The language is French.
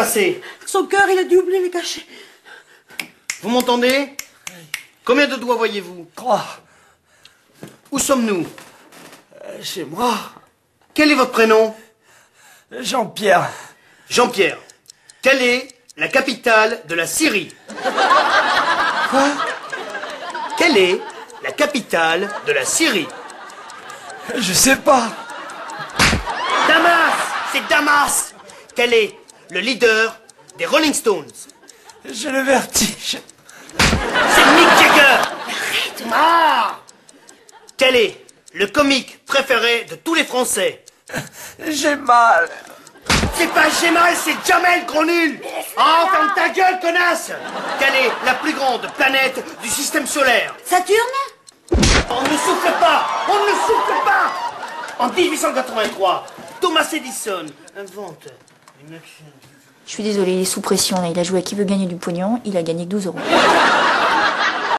passé? Son cœur, il a dû oublier les cachets. Vous m'entendez? Combien de doigts voyez-vous? 3. Où sommes-nous? Chez moi. Quel est votre prénom? Jean-Pierre. Jean-Pierre. Quelle est la capitale de la Syrie? Quoi? Quelle est la capitale de la Syrie? Je sais pas. Damas! C'est Damas! Quel est le leader des Rolling Stones? J'ai le vertige. C'est Mick Jagger! Ah! Quel est le comique préféré de tous les Français? J'ai mal. C'est pas Gémal, c'est Jamel, gros nul! Oh, ferme ta gueule, connasse! Quelle est la plus grande planète du système solaire? Saturne? On ne souffle pas! On ne souffle pas! En 1883, Thomas Edison invente une machine. Je suis désolée, il est sous pression là. Il a joué à Qui veut gagner du pognon, il a gagné que 12 euros.